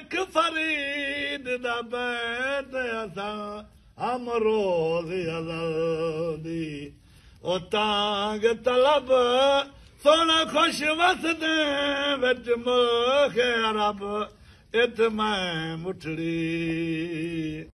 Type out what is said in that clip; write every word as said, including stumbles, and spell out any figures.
एक फरीद दा बैत असां हम रोज़ अज़ल दी ओ तांग तलब सोना खुश वसदे विच मोखे अरब इत मैं मुठड़ी